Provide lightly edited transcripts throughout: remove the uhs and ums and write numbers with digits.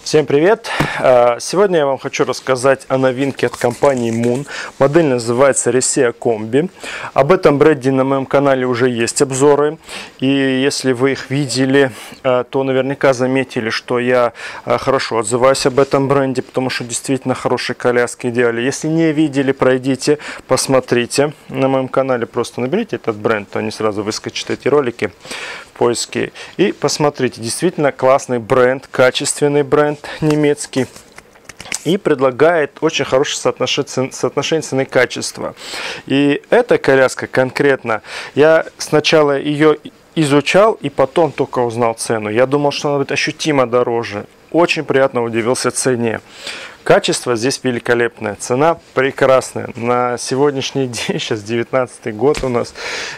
Всем привет! Сегодня я вам хочу рассказать о новинке от компании Moon. Модель называется Resea Combi. Об этом бренде на моем канале уже есть обзоры. И если вы их видели, то наверняка заметили, что я хорошо отзываюсь об этом бренде, потому что действительно хорошие коляски идеали. Если не видели, пройдите, посмотрите. На моем канале просто наберите этот бренд, то они сразу выскочат эти ролики в поиске. И посмотрите, действительно классный бренд, качественный бренд немецкий, и предлагает очень хорошее соотношение цены-качества. И эта коляска конкретно, я сначала ее изучал и потом только узнал цену. Я думал, что она будет ощутимо дороже. Очень приятно удивился цене. Качество здесь великолепное, цена прекрасная. На сегодняшний день, сейчас 19 год у нас,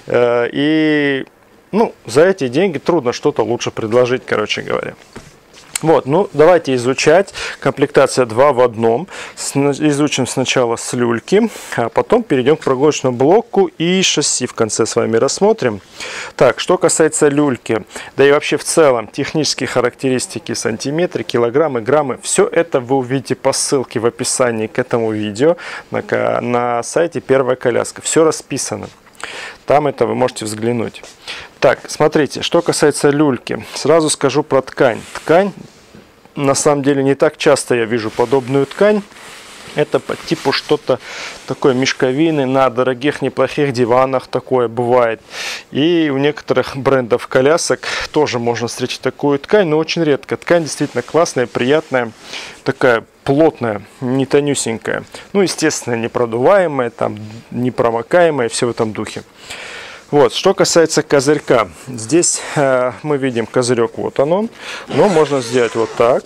и за эти деньги трудно что-то лучше предложить, короче говоря. Вот, давайте изучать. Комплектация 2 в 1. Изучим сначала с люльки, а потом перейдем к прогулочному блоку и шасси в конце с вами рассмотрим. Так, что касается люльки, да и вообще в целом технические характеристики, сантиметры, килограммы, граммы, все это вы увидите по ссылке в описании к этому видео на сайте Первая коляска. Все расписано. Там это вы можете взглянуть. Так, смотрите, что касается люльки, сразу скажу про ткань. Ткань, на самом деле, не так часто я вижу подобную ткань. Это по типу что-то такое мешковины на дорогих, неплохих диванах такое бывает. И у некоторых брендов колясок тоже можно встретить такую ткань, но очень редко. Ткань действительно классная, приятная, такая плотная, не тонюсенькая. Естественно, непродуваемая, там, непромокаемая, все в этом духе. Вот, что касается козырька. Здесь мы видим козырек, вот он. Но можно сделать вот так.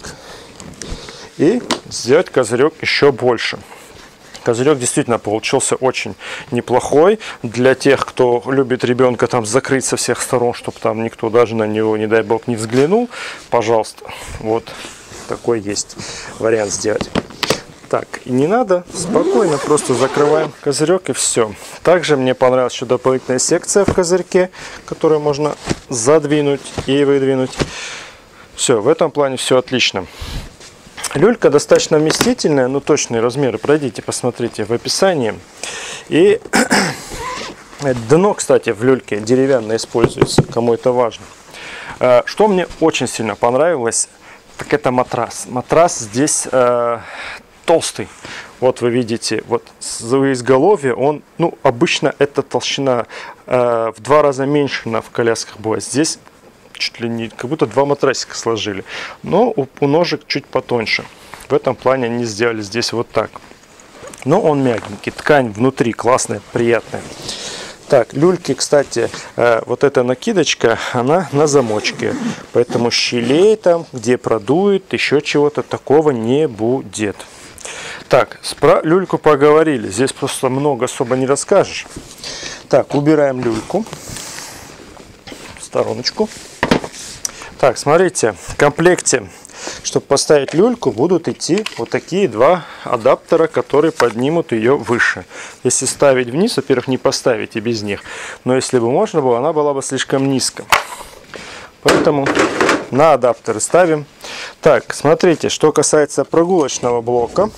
И сделать козырек еще больше. Козырек действительно получился очень неплохой. Для тех, кто любит ребенка там закрыть со всех сторон, чтобы там никто даже на него, не дай бог, не взглянул. Пожалуйста, вот такой есть вариант сделать. Так, и не надо, спокойно просто закрываем козырек и все. Также мне понравилась еще дополнительная секция в козырьке, которую можно задвинуть и выдвинуть. Все, в этом плане все отлично. Люлька достаточно вместительная, но точные размеры пройдите, посмотрите в описании. И дно, кстати, в люльке деревянное используется, кому это важно. Что мне очень сильно понравилось, так это матрас. Матрас здесь толстый. Вот вы видите, вот за изголовье он, обычно эта толщина в 2 раза меньше в колясках бывает. Здесь чуть ли не как будто 2 матрасика сложили, но у ножек чуть потоньше. В этом плане они сделали здесь вот так. Но он мягенький, ткань внутри классная, приятная. Так, люльки, кстати, вот эта накидочка, она на замочке, поэтому щелей там, где продует, еще чего-то такого не будет. Так, про люльку поговорили, здесь просто много особо не расскажешь. Так, убираем люльку в стороночку. Так, смотрите, в комплекте, чтобы поставить люльку, будут идти вот такие 2 адаптера, которые поднимут ее выше. Если ставить вниз, во-первых, не поставите без них, но если бы можно было, она была бы слишком низко. Поэтому на адаптеры ставим. Так, смотрите, что касается прогулочного блока.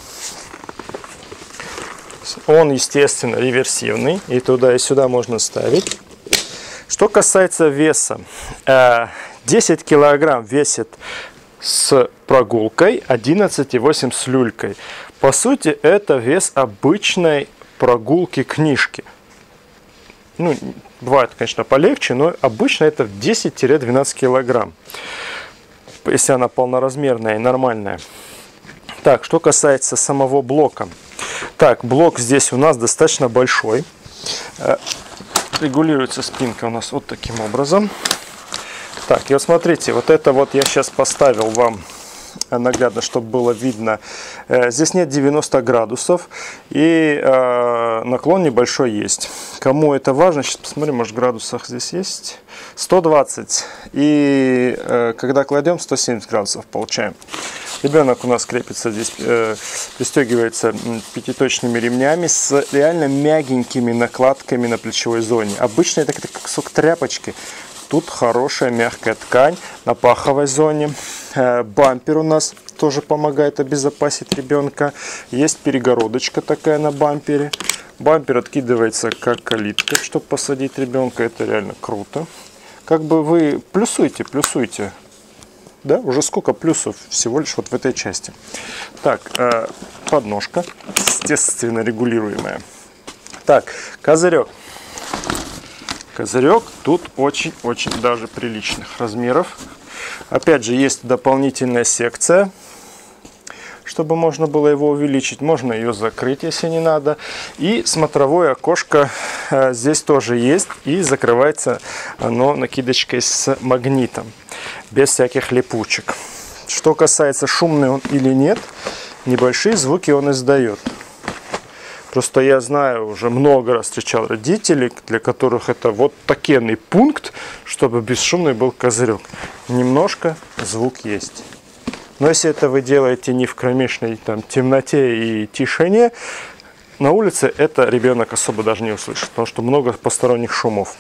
Он, естественно, реверсивный, и туда и сюда можно ставить. Что касается веса, 10 килограмм весит с прогулкой, 11,8 с люлькой. По сути, это вес обычной прогулки-книжки. Бывает, конечно, полегче, но обычно это 10-12 килограмм, если она полноразмерная и нормальная. Так, что касается самого блока. Так, блок здесь у нас достаточно большой. Регулируется спинка у нас вот таким образом. Так, и вот смотрите, вот это вот я сейчас поставил вам наглядно, чтобы было видно. Здесь нет 90 градусов и наклон небольшой есть. Кому это важно, сейчас посмотрим, может в градусах здесь есть. 120. И когда кладем, 170 градусов получаем. Ребенок у нас крепится здесь, пристегивается пятиточными ремнями с реально мягенькими накладками на плечевой зоне. Обычно это как кусок тряпочки. Тут хорошая мягкая ткань на паховой зоне. Бампер у нас тоже помогает обезопасить ребенка. Есть перегородочка такая на бампере. Бампер откидывается как калитка, чтобы посадить ребенка. Это реально круто. Как бы вы плюсуйте. Да, уже сколько плюсов всего лишь вот в этой части. Так, подножка, естественно, регулируемая. Так, козырек. Козырек тут очень-очень даже приличных размеров. Опять же, есть дополнительная секция, чтобы можно было его увеличить. Можно ее закрыть, если не надо. И смотровое окошко здесь тоже есть. И закрывается оно накидочкой с магнитом. Без всяких липучек. Что касается, шумный он или нет, небольшие звуки он издает. Просто я знаю, уже много раз встречал родителей, для которых это вот такенный пункт, чтобы бесшумный был козырек. Немножко звук есть. Но если это вы делаете не в кромешной там темноте и тишине, на улице это ребенок особо даже не услышит, потому что много посторонних шумов.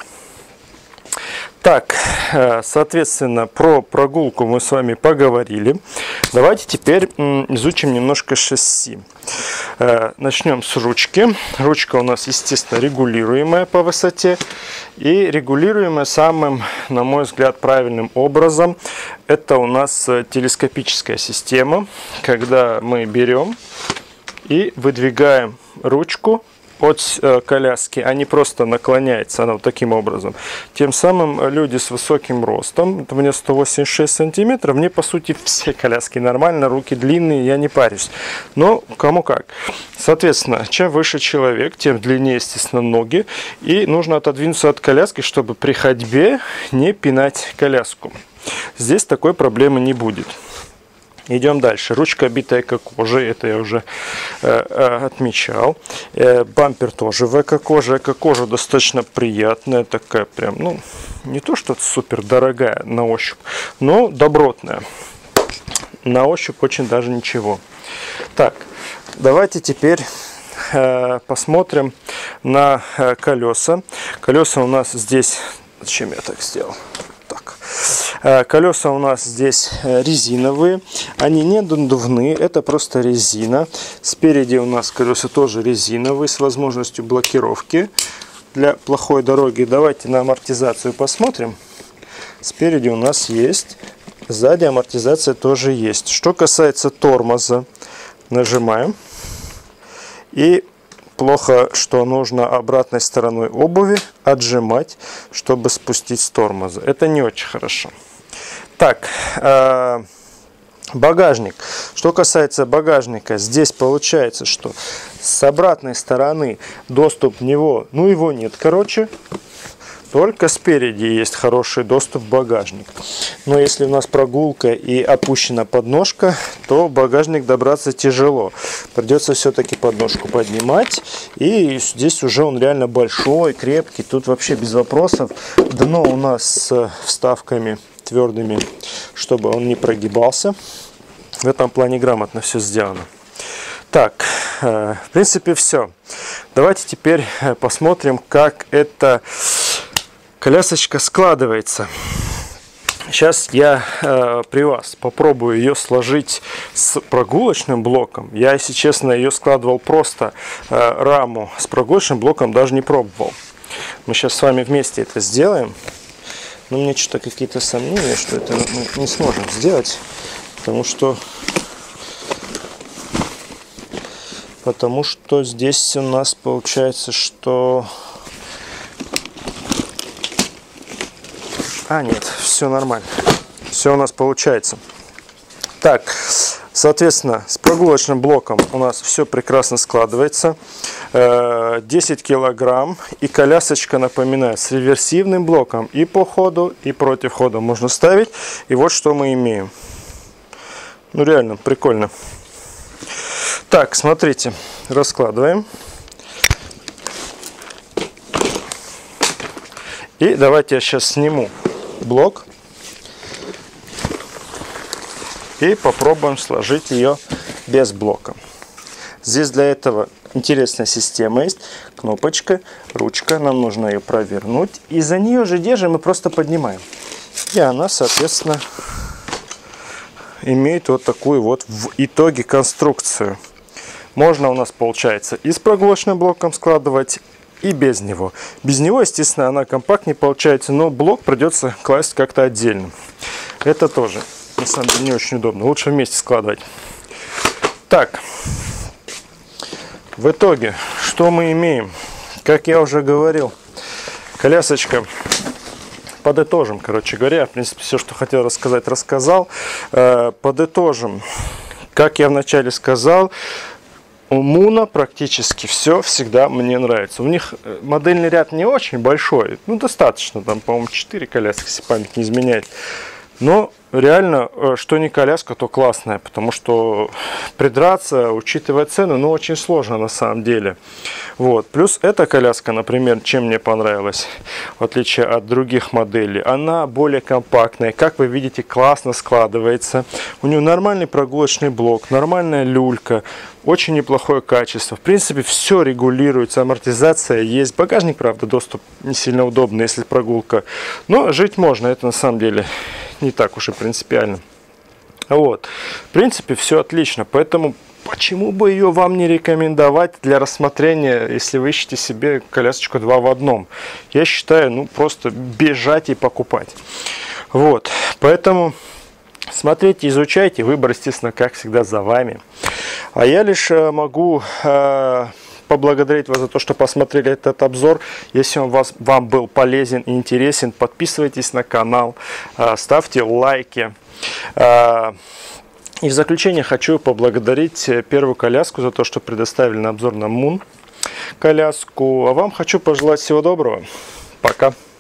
Так, соответственно, про прогулку мы с вами поговорили. Давайте теперь изучим немножко шасси. Начнем с ручки. Ручка у нас, естественно, регулируемая по высоте. И регулируемая самым, на мой взгляд, правильным образом. Это у нас телескопическая система, когда мы берем и выдвигаем ручку от коляски, а не просто наклоняется она вот таким образом. Тем самым люди с высоким ростом, у меня 186 сантиметров, мне по сути все коляски нормально, руки длинные, я не парюсь. Но кому как. Соответственно, чем выше человек, тем длиннее, естественно, ноги. И нужно отодвинуться от коляски, чтобы при ходьбе не пинать коляску. Здесь такой проблемы не будет. Идем дальше. Ручка обитая эко-кожей, это я уже отмечал. Бампер тоже в эко-коже. Эко-кожа достаточно приятная, такая прям, ну, не то что супер дорогая на ощупь, но добротная. На ощупь очень даже ничего. Так, давайте теперь посмотрим на колеса. Колеса у нас здесь... Зачем я так сделал? Колеса у нас здесь резиновые, они не надувные, это просто резина. Спереди у нас колеса тоже резиновые с возможностью блокировки для плохой дороги. Давайте на амортизацию посмотрим. Спереди у нас есть, сзади амортизация тоже есть. Что касается тормоза, нажимаем. И плохо, что нужно обратной стороной обуви отжимать, чтобы спустить с тормоза. Это не очень хорошо. Так, багажник. Что касается багажника, здесь получается, что с обратной стороны доступ в него, ну его нет, короче. Только спереди есть хороший доступ в багажник. Но если у нас прогулка и опущена подножка, то в багажник добраться тяжело. Придется все-таки подножку поднимать. И здесь уже он реально большой, крепкий. Тут вообще без вопросов. Дно у нас с вставками твердыми, чтобы он не прогибался. В этом плане грамотно все сделано. Так, в принципе все. Давайте теперь посмотрим, как эта колясочка складывается. Сейчас я при вас попробую ее сложить с прогулочным блоком. Я, если честно, ее складывал просто раму. С прогулочным блоком даже не пробовал. Мы сейчас с вами вместе это сделаем. Но мне что-то какие-то сомнения, что это мы не сможем сделать. Потому что здесь у нас получается, что... А, нет, все нормально. Все у нас получается. Так, соответственно, с прогулочным блоком у нас все прекрасно складывается. 10 килограмм. И колясочка, напоминаю, с реверсивным блоком. И по ходу, и против хода можно ставить. И вот что мы имеем. Ну, реально, прикольно. Так, смотрите, раскладываем. И давайте я сейчас сниму блок и попробуем сложить ее без блока. Здесь для этого интересная система есть. Кнопочка, ручка. Нам нужно ее провернуть. И за нее же держим и просто поднимаем. И она, соответственно, имеет вот такую вот в итоге конструкцию. Можно у нас, получается, и с прогулочным блоком складывать, и без него. Без него, естественно, она компактнее получается, но блок придется класть как-то отдельно. Это тоже, на самом деле, не очень удобно. Лучше вместе складывать. Так, в итоге, что мы имеем? Как я уже говорил, колясочка, подытожим, короче говоря, в принципе, все, что хотел рассказать, рассказал. Подытожим, как я вначале сказал, у Муна практически все всегда мне нравится. У них модельный ряд не очень большой, ну достаточно, там, по-моему, 4 коляски, если память не изменяет. Но реально, что не коляска, то классная, потому что придраться, учитывая цену, ну очень сложно на самом деле. Вот. Плюс эта коляска, например, чем мне понравилась, в отличие от других моделей, она более компактная, как вы видите, классно складывается. У нее нормальный прогулочный блок, нормальная люлька, очень неплохое качество. В принципе, все регулируется, амортизация есть. Багажник, правда, доступ не сильно удобный, если прогулка. Но жить можно, это на самом деле не так уж и принципиально. Вот. В принципе, все отлично. Поэтому почему бы ее вам не рекомендовать для рассмотрения, если вы ищете себе колясочку 2 в 1? Я считаю, ну просто бежать и покупать. Вот. Поэтому смотрите, изучайте. Выбор, естественно, как всегда, за вами. А я лишь могу поблагодарить вас за то, что посмотрели этот обзор. Если он вам был полезен и интересен, подписывайтесь на канал, ставьте лайки. И в заключение хочу поблагодарить первую коляску за то, что предоставили на обзор на Мун коляску. А вам хочу пожелать всего доброго. Пока.